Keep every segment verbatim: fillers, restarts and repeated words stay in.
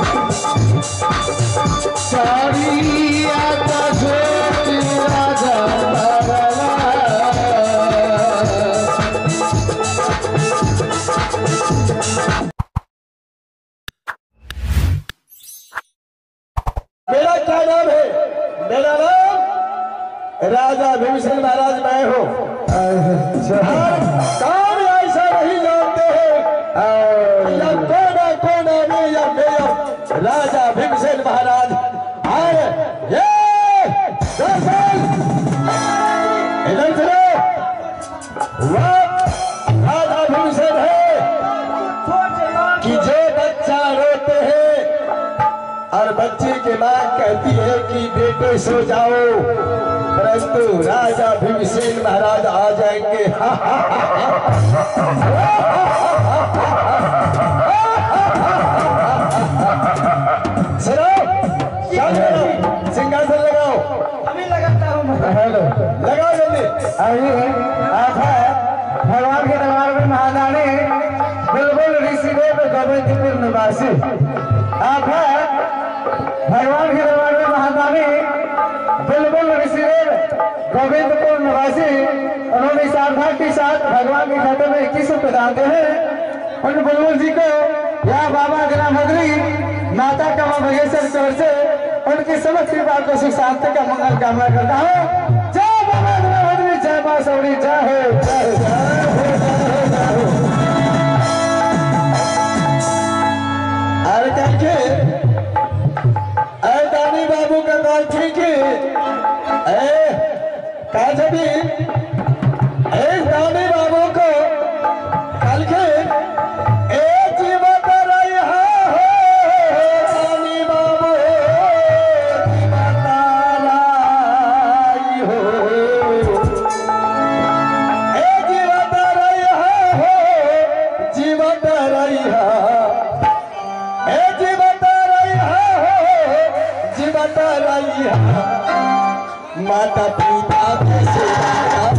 मेरा क्या नाम है? मेरा नाम राजा भीमसेन महाराज मैं हूँ। काम ऐसा नहीं जानते हैं या कोना कोना में या मेरा राजा भीमसेन महाराज आए ये दरअसल इधर चलो वह राजा भीमसेन है कि जो बच्चा रोते हैं और बच्चे की माँ कहती है कि बेटे सो जाओ, परंतु राजा भीमसेन महाराज आ जाएंगे। सुनो, सिंहासन लगाओ। अभी लगाता हूँ। लगाओ जल्दी। अभी आप है भगवान के दरबार में महादानी बुलबुल ऋषिदेव गोविंदपुर निवासी। आप है भगवान के दरबार में महादानी बुलबुल ऋषिदेव गोविंदपुर निवासी। उन्होंने सारधा के साथ भगवान के खाते में इक्कीस रुपए डालते हैं। उन बुलबुल जी को या बाबा ग्राम हजरी माता का भगेश्वर चौर से उनकी समस्त बात को सुख शांति का मंगल कामना करता हूँ। जय बाबा ग्राम हजरी, जय माँ सौरी, जय हो, जय हो, जय हो। अरे करके दानी बाबू का कॉल ठीक है। काजबी दानी बाबू को कल के जीवत रही हो दानी बाबू जीवत रही हो ए जीवत रही हो जीवत रही हो ए जीवत रही हो जीवत रही हो माता पिता के सेवा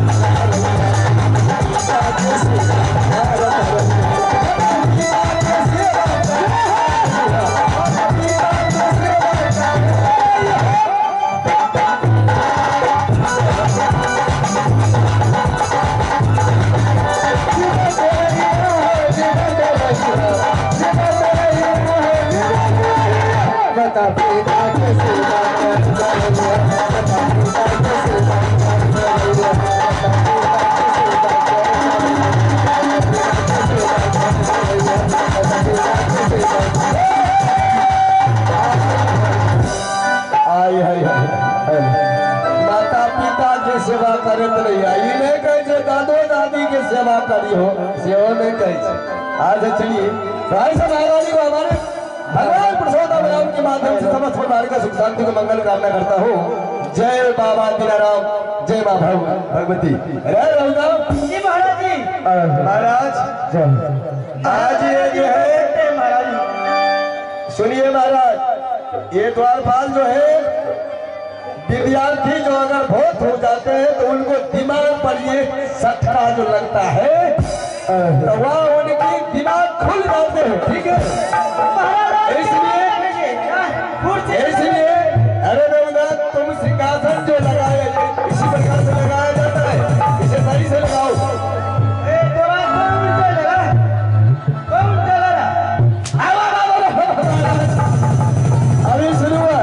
पिता के सेवा माता पिता के सेवा माता पिता की सेवा करत रही आई नहीं कहे दादो दादी की सेवा करी हो सेवा नहीं कहे। आज चलिए भाई सब महारानी को हमारे भगवान पुरुषोत्तम राम के माध्यम से समस्त परिवार का सुख शांति को मंगल कामना करता हूँ। जय बाबा दीनाराम, जय माँ भगवती। अरे राम जी महाराज जी महाराज आज ये जो है महाराज सुनिए महाराज, ये द्वारपाल जो है विद्यार्थी जो अगर बहुत हो जाते हैं तो उनको दिमाग पर ये सटका जो लगता है तो वह उनकी दिमाग खुल जाते हैं। ठीक है, इसलिए इसलिए अरे रघुनाथ तुम सिंहासन जो लगाए इसी प्रकार से लगाया जाता है, इसे सही से लगाओ। अभी शुरू हुआ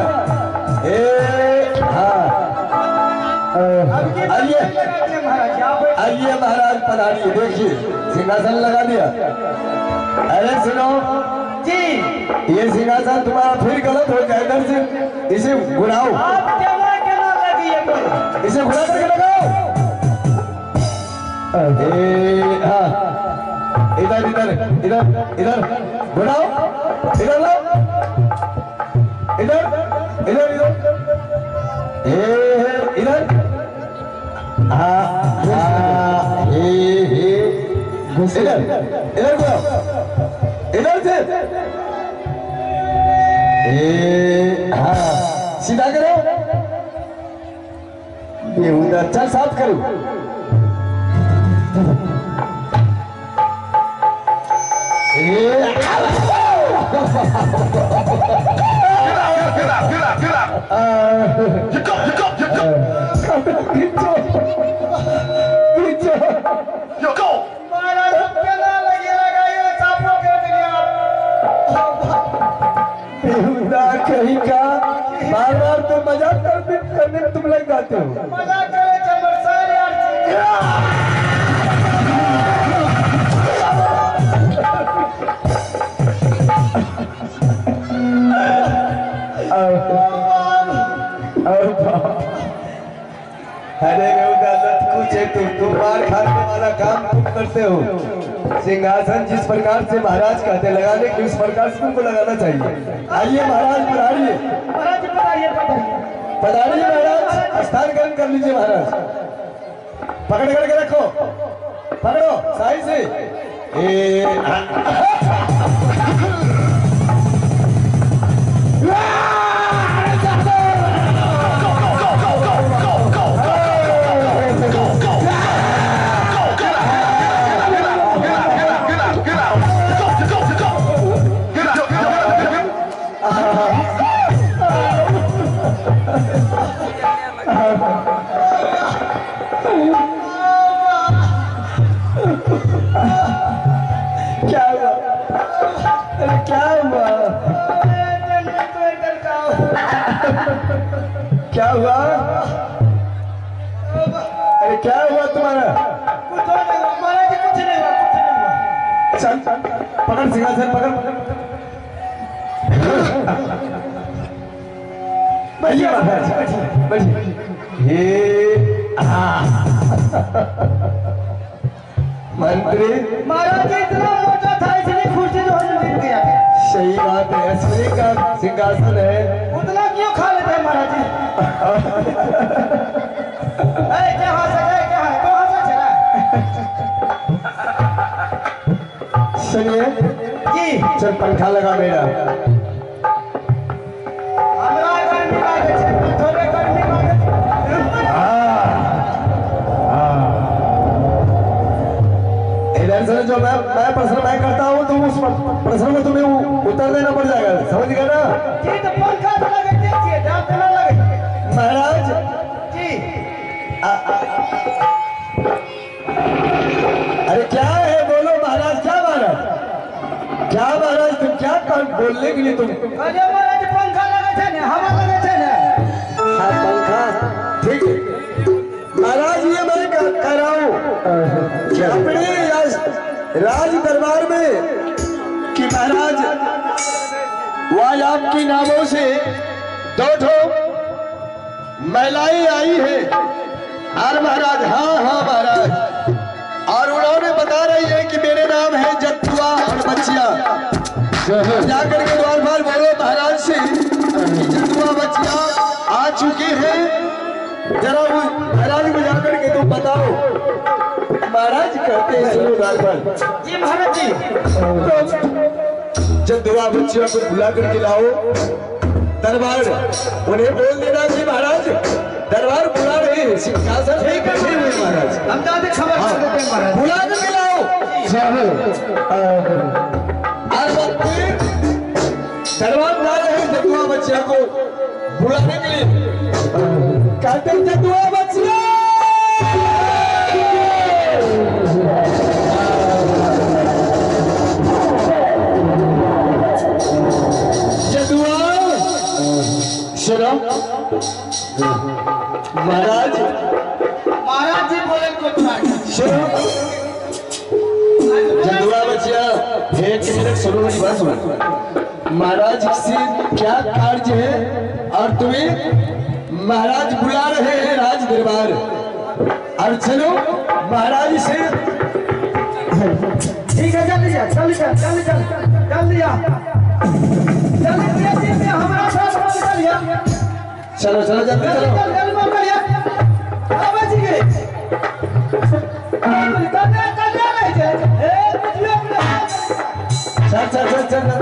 आइए आइए महाराज पधारिए। देखिए सिंहासन लगा दिया। अरे सुनो जी, ये सिंहासन तुम्हारा फिर गलत हो जाए, इधर से इसे घुराओ, इसे घुरा करके लगाओ। हाँ इधर इधर इधर इधर घुराओ, इधर लाओ, इधर इधर इधर इधर हाँ इधर इधर घुराओ, इधर से हाँ सीधा करो, ये उधर चल साथ करो। Get up, get up, get up, get up. You go, you go, you go. खींचो खींचो You go. महाराज केना लगे लगाइए सांपों के दिया बेहुदा कहीं का बार बार तो मजाक करने करने में तुम लग जाते हो मजाक करे चमरसार यार अरे कुछ है तुम तुम मार खाने वाला काम तुम करते हो सिंहासन जिस प्रकार से महाराज कहते लगाने के उस प्रकार से तुमको लगाना चाहिए आइए महाराज पधारिए महाराज पधारिए पधारिए महाराज स्थान ग्रहण कर लीजिए महाराज पकड़ करके रखो पकड़ो सही से ए क्या हुआ अरे क्या हुआ क्या हुआ अरे क्या हुआ तुम्हारा कुछ नहीं हुआ महाराज कुछ नहीं हुआ कुछ नहीं हुआ चल पकड़ सिंहासन पकड़ बैठिए महाराज बैठिए ये मंत्री महाराज इतना मोटा था इसलिए कुर्सी जो गिर गया सही बात है असली का सिंहासन है उतना क्यों खा लेते हैं महाराज जी अरे क्या हाथ है क्या है कौन सा चला सुनिए जी चल पंखा लगा मेरा हमरा गर्मी लागे छै थोड़े गर्मी लागे इधर से जो मैं मैं प्रश्न मैं करता हूँ तो उस प्रश्न में तुम्हें उत्तर देना पड़ जाएगा समझ गए ना जी तो पंखा तो लगे दीजिए दाम तो ना लगे महाराज जी आ, आ, अरे क्या है बोलो महाराज क्या महाराज क्या महाराज तुम क्या बोलने के लिए तुम अरे महाराज पंखा लगे थे ना हवा लगे थे ना हाँ पंखा ठीक है महाराज ये मैं कह रहा हूँ कि अपने राज दरबार में कि महाराज वह आपकी नामों से दो ठो महिलाएं आई है और महाराज हाँ हाँ महाराज और उन्होंने बता रही है कि मेरे नाम है जत्थुआ और बच्चिया जाकर के द्वार पर बोलो महाराज से जत्थुआ बच्चिया आ चुके हैं जरा वो महाराज को जाकर के तुम बताओ महाराज कहते हैं सुनो दरबार जी महाराज जी जत्थुआ बच्चिया को बुला करके लाओ दरबार उन्हें बोल देना कि महाराज दरबार बुला रहे हैं सिंहासन पे बैठे हुए महाराज हम जाते खबर कर देते हैं महाराज बुला करके लाओ और दरबार बुला रहे हैं जत्थुआ बच्चिया को बुलाने के लिए कहते हैं जत्थुआ बच्चिया सुनो महाराज महाराज जी बोले को सुनो जदुआ बच्चिया एक मिनट सुनो मेरी बात सुनो महाराज से क्या कार्य है और तुम्हें महाराज बुला रहे हैं राज दरबार और चलो महाराज से ठीक है जल्दी जा जल्दी जा जल्दी जा जल्दी जा जल्दी हमारा साथ चलो चलो जल्दी चलो जल्दी मार कर यार अब जी गए कन्या कन्या नहीं थे ए पिछले चल चल चल चल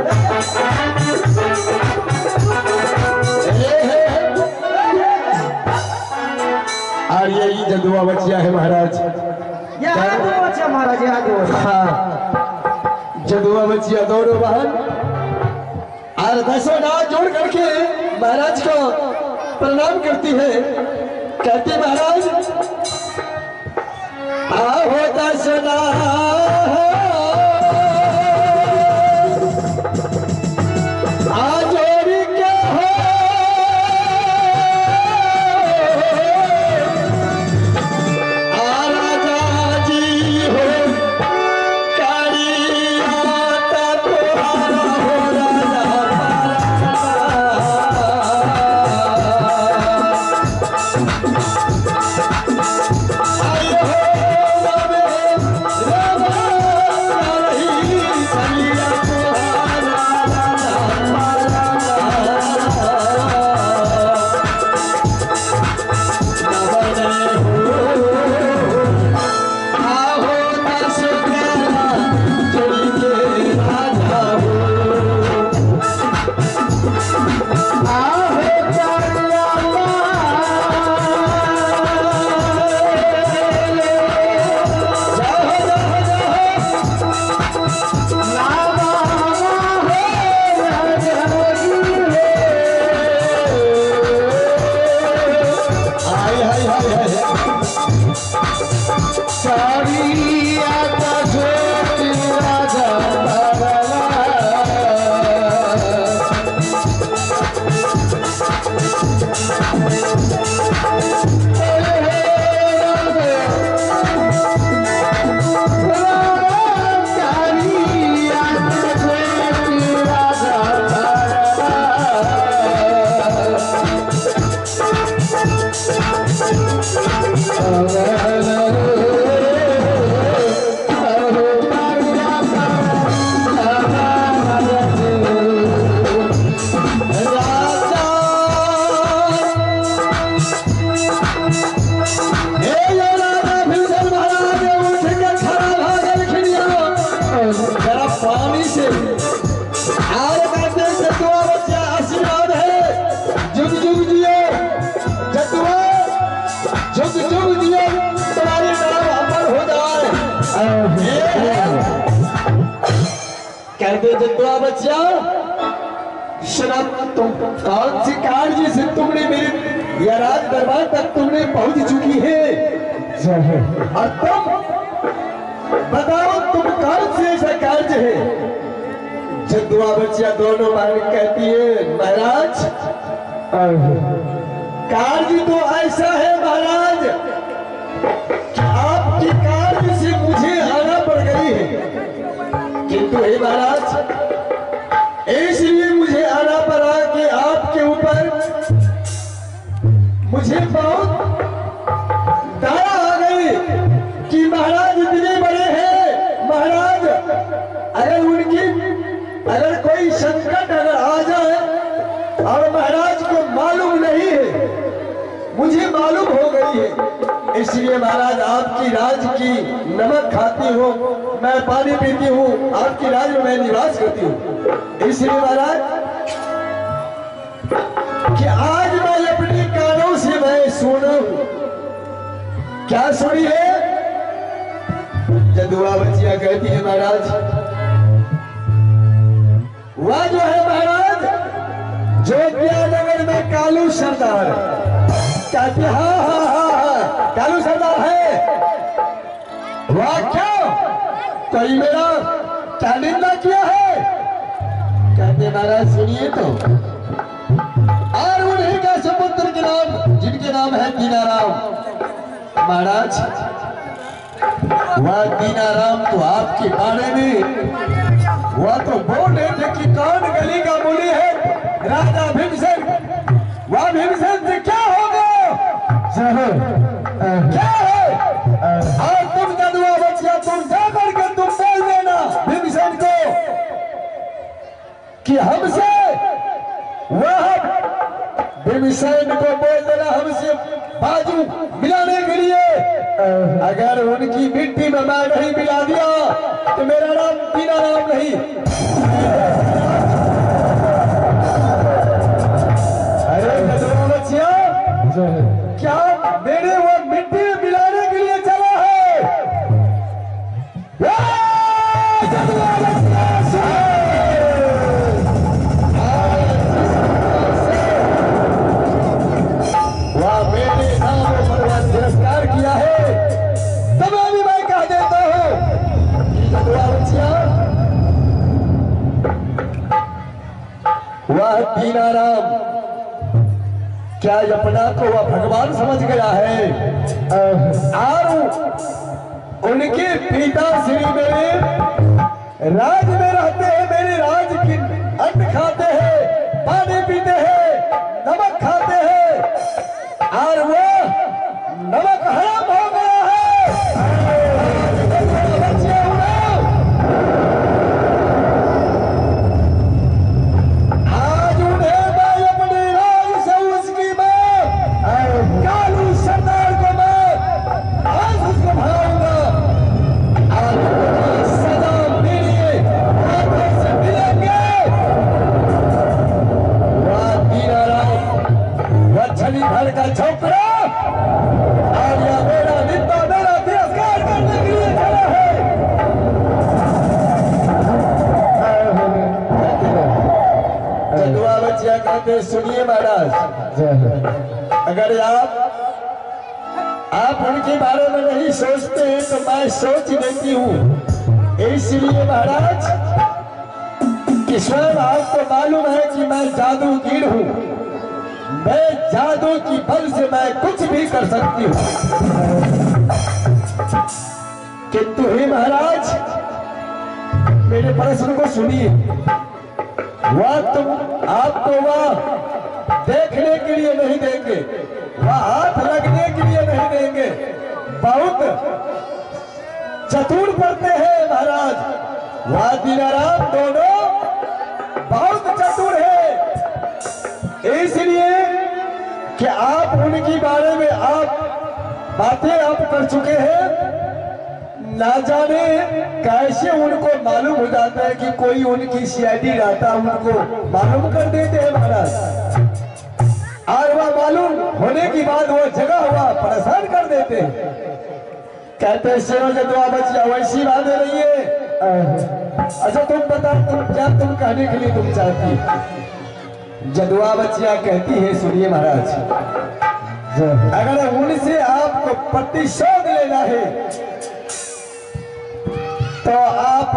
और यही जदुआ बच्चिया है महाराज ये जदुआ बच्चिया महाराज यहाँ दो हाँ जदुआ बच्चिया दोनों बहन और दसों नाथ जोड़ करके महाराज को प्रणाम करती है। कहती महाराज आहो दसों नाथ जतुआ बच्चा शराब तुम कौन सी कार्य से तुमने मेरे यराज दरबार तक तुमने पहुंच चुकी है और तुम बताओ तुम कौन से ऐसा कार्य है। जतुआ बच्चा दोनों बार कहती है महाराज कार्य तो ऐसा है महाराज कि आपके कार्य से मुझे आना पड़ गई है, किंतु हे महाराज इसलिए मुझे आना पड़ा कि आपके ऊपर मुझे बहुत दया आ गई कि महाराज इतने बड़े हैं। महाराज अगर उनकी अगर कोई संकट अगर आ जाए और महाराज को मालूम नहीं है, मुझे मालूम हो गई है, इसलिए महाराज आपकी राज की नमक खाती हूँ, मैं पानी पीती हूँ, आपकी राज में मैं निवास करती हूँ। इसलिए महाराज कि आज मैं अपने कानों से मैं सुना हूँ। क्या सुनी है? जदुआ बच्चिया कहती है महाराज वह जो है महाराज जोगियानगर में कालू सरदार कहते हाँ हाँ हाँ हाँ कालू सरदार है। वाह क्या कोई मेरा क्या निंदा किया है? कहते महाराज सुनिए तो, और उन्हीं का समुद्र के नाम जिनके नाम है दीनाराम। महाराज वह दीनाराम तो आपके बारे में वह तो बोल रहे थे कि कौन गली का मूली है राजा भीमसेन। वह भीमसेन से क्या होगा? क्या है? और तुम जदुआ बच्चिया तुम जाकर के तुम बोल देना भीमसेन को कि हमसे वह भीमसेन को बोल देना हमसे बाजू मिलाने के लिए। अगर उनकी मिट्टी में मैं नहीं मिला दिया तो मेरा नाम दीनाराम नहीं। अरे जदुआ बच्चिया क्या मेरे वो मिट्टी में मिलाने के लिए चला है? जदुआ बच्चिया वह दीनाराम क्या अपना को वह भगवान समझ गया है? और उनके पिता श्री मेरे राज में रहते हैं, मेरे राज की अन्न खाते हैं, पानी पीते हैं, नमक खाते हैं, और वो नमक हराम हो गया है। आज उन्हें मैं अपने राज से उसकी मां कालू सरदार को मैं आज उसको भगाऊंगा। आज उसकी सजा मेरे हाथों से मिलेंगे। वह दीनाराम, वह छली भर का छोकरा और यह मेरा निंदा, मेरा तिरस्कार करने के लिए खड़ा है। जदुआ बच्चिया कहते सुनिए महाराज, अगर आप आप उनके बारे में नहीं सोचते हैं तो मैं सोच लेती हूँ। इसलिए महाराज कि स्वयं आपको मालूम है कि मैं जादूगर हूँ, मैं जादू की बल से मैं कुछ भी कर सकती हूँ। किंतु हे महाराज मेरे प्रश्न को सुनिए। वह तुम आपको वह देखने के लिए नहीं देंगे, वह हाथ लगने के लिए नहीं देंगे। बहुत चतुर पड़ते हैं महाराज, वह दीनाराम दोनों बहुत चतुर है। इसलिए कि आप उनके बारे में आप बातें आप कर चुके हैं, ना जाने कैसे उनको मालूम हो जाता है कि कोई उनकी सीआईडी रहता, उनको मालूम कर देते हैं महाराज। और वह मालूम होने की बाद वो जगह हुआ परेशान कर देते हैं। कहते हैं शेरों जदुआ बच्चिया वैसी बातें नहीं है। अच्छा तुम बता, तुम क्या तुम कहने के लिए तुम चाहती? जदुआ बच्चिया कहती है सुनिए महाराज, अगर उनसे आपको प्रतिशोध लेना है तो आप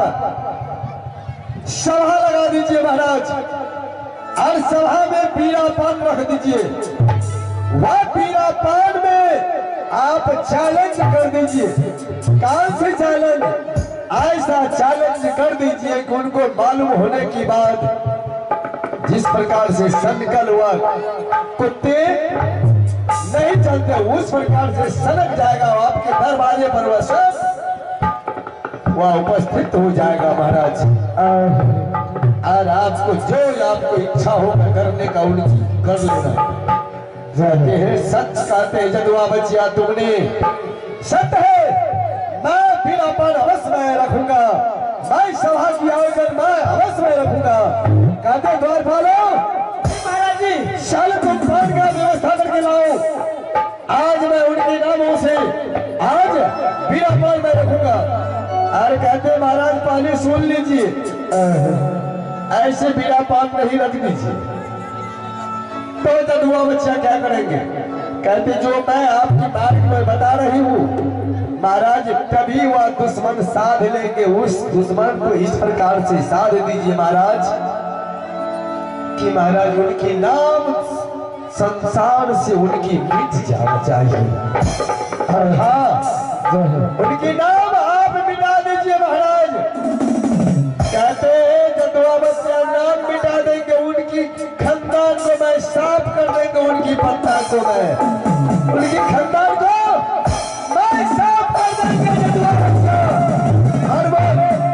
सभा लगा दीजिए महाराज, और सभा में पीला पान रख दीजिए। वह पीला पान में आप चैलेंज कर दीजिए। कौन से चैलेंज? ऐसा चैलेंज कर दीजिए कि उनको मालूम होने की बाद जिस प्रकार से संकल हुआ कुत्ते नहीं चलते उस प्रकार से सनक जाएगा आपके दरवाजे पर, वह सब वह उपस्थित हो जाएगा महाराज। और आपको जो आपको इच्छा हो करने का उनकी कर लेना। कहते हैं सच कहते हैं जदुआ बच्चिया तुमने सत्य है, मैं बिना पान अवश्य में रखूंगा, मैं सभा की आयोजन मैं अवश्य में रखूंगा। कहते द्वारपालो महाराज जी शाल तुम पान का व्यवस्था करके लाओ, आज मैं उनके नामों से आज बिना पान में रखूंगा। और कहते महाराज पानी सुन लीजिए, ऐसे बिना पान नहीं रख दीजिए। तो जदुआ बच्चा क्या करेंगे? कहते जो मैं आपकी मार्ग में बता रही हूँ महाराज, तभी वह दुश्मन साध लेंगे। उस दुश्मन को इस प्रकार से साध दीजिए महाराज कि महाराज उनके नाम संसार से उनकी मिट जाना चाहिए। और हाँ उनके नाम आप मिटा दीजिए महाराज। कहते हैं जदुआ बच्चा नाम मिटा देंगे, उनकी खानदान को मैं साफ कर देंगे, उनकी पत्ता को मैं उनकी खानदान को मैं साफ कर देंगे जदुआ बच्चा। हर बार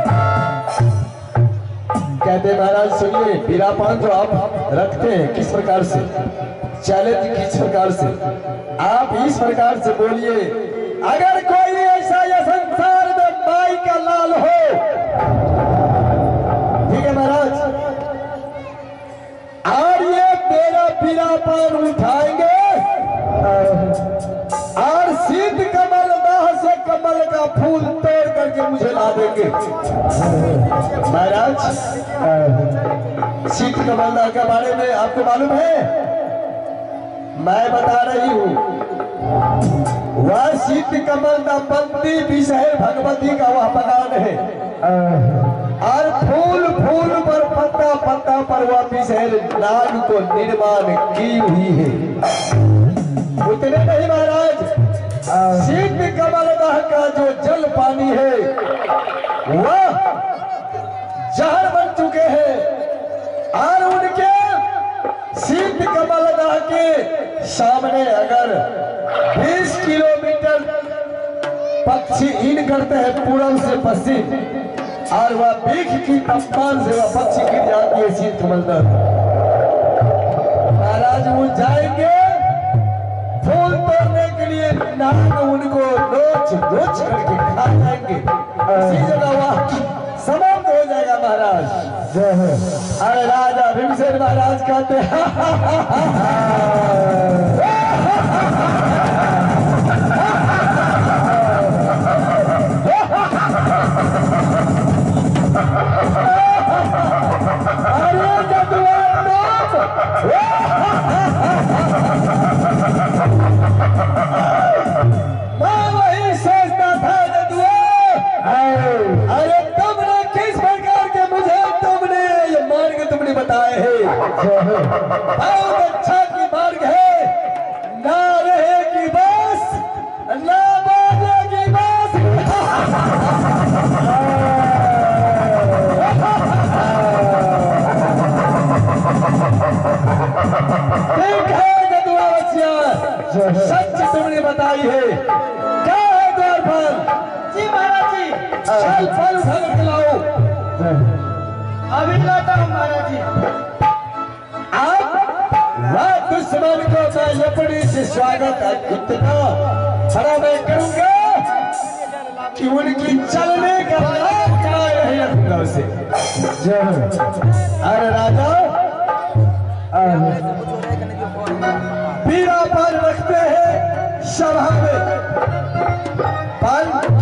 कहते महाराज सुनिए, पीला पान जो आप रखते हैं किस प्रकार से, चैलेंज किस प्रकार से, आप इस प्रकार से बोलिए, अगर कोई ऐसा या संसार में माई का लाल हो, ठीक है महाराज, और ये मेरा पीला पान उठाएंगे और शीत कमल दाह से कमल का फूल तोड़ करके मुझे ला देंगे। महाराज शीत कमल दाह के बारे में आपको मालूम है? मैं बता रही हूँ, वह शीत कमल दा पंक्ति विषय भगवती का वह बगान है। और फूल फूल पर पत्ता पत्ता पर वापिस है नाग को निर्माण की हुई है। उतने नहीं महाराज, शीत कमलदह का जो जल पानी है वह जहर बन चुके हैं और उनके शीत कमलदह के सामने अगर बीस किलोमीटर पक्षी इन करते हैं पूरब से पश्चिम और वह बीख की तापमान से वह पक्षी गिर जाती है शीत कमलदह। महाराज वो जाएंगे फूल तोड़ने के लिए, नाग उनको नोच नोच करके खा जाएंगे। इसी जगह वह समाप्त हो जाएगा महाराज। अरे राजा भीमसेन महाराज कहते हैं अरे मैं वही सोचता था जदुआ, अरे तुमने किस प्रकार के मुझे तुमने ये मार्ग तुमने बताए हैं, बहुत अच्छा की मार्ग है, ना रहेगी बस ना बाजेगी बस। ठीक है जदुआ बच्चिया, सच तुमने बताई है। क्या है द्वार फल? जी महाराज जी, चल फल उठा कर लाओ। अभी लाता हूँ महाराज जी। आप वह दुश्मन को मैं लपड़ी से स्वागत इतना खड़ा मैं करूंगा कि उनकी चलने का लाभ कराए नहीं रखूंगा उसे। अरे राजा पीरा पर रखते हैं सभा में, पर